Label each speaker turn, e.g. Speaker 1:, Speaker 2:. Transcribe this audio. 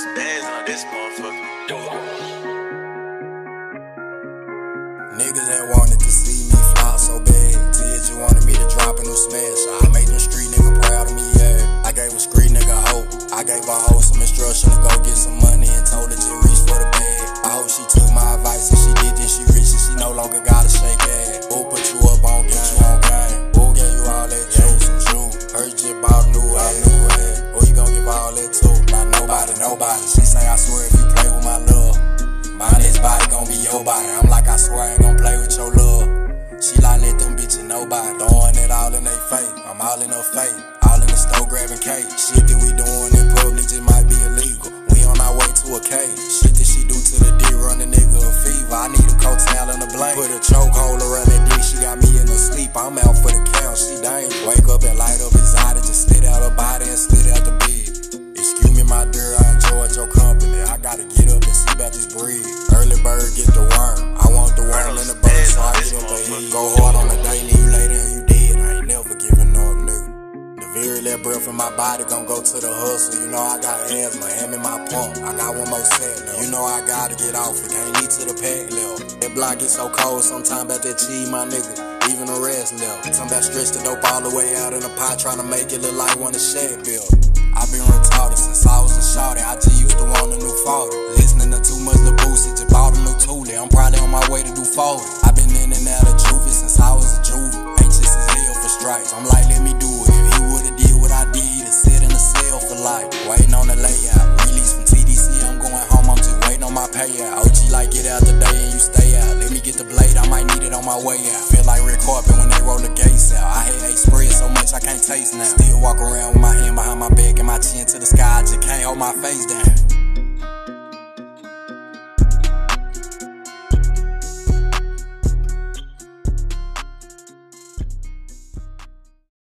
Speaker 1: Spaz on this motherfucker.
Speaker 2: Niggas that wanted to see me fly so bad. Tears you wanted me to drop a new smash. I made them street nigga proud of me, yeah. I gave a street nigga hope. I gave a hoe some instruction to go get some money and told her to reach for the bag. I hope she took my advice and she did, then she reached and she no longer gotta shake ass. Who put you up on, get you on game? Who gave you all that juice and truth? Heard you just bought a new head. Who you gon' give all that to? Not nobody. She say I swear if you play with my love, mine this body gon' be your body. I'm like I swear I ain't gon' play with your love. She like let them bitches nobody. Throwing it all in they face. I'm all in her face. All in the store grabbing cake. Shit that we doing in public just might be illegal. We on our way to a cave. Shit that she do to the D run a nigga a fever. I need a coattail and a blanket. Put a chokehold around that dick. She got me in her sleep. I'm out for the count. She dangerous. Wake up and light up exotic. Just slid out her body and slid out the bed. Excuse me my dear, I enjoyed your company. I gotta get up and see about this breed. Early bird get the worm. I want the worm in the bird, so I get up and eat. Go hard on the daily, you lay there and you dead. I ain't never giving up, nigga. The very last breath in my body gon' go to the hustle. You know I got asthma, hand in my pump. I got one more set now. You know I gotta get off, it can't lead to the pack left. That block get so cold, sometimes about that cheese, my nigga. Even the rest left. Sometimes stretch the dope all the way out in the pot, trying to make it look like one of Shaq built. I been retarded since I was a shorty. I just used to want a new 40. Listening to too much Lil Boosie, just bought a new Thule. I'm probably on my way to do 40. I been in and out of juvie since I was a juvie. Anxious as hell for stripes. I'm like, let me do it. If he would've did what I did, he'd have sit in a cell for life. Waiting on the layout. Release from TDC, I'm going home. I'm just waiting on my payout. OG like get out today and you stay out. Let me get the blade, I might need it on my way out. Feel like Rick Carpet when they roll the gates out. I hate spread so much I can't taste now. Still walk around with my hand behind my back and my chin to the sky. I just can't hold my face down.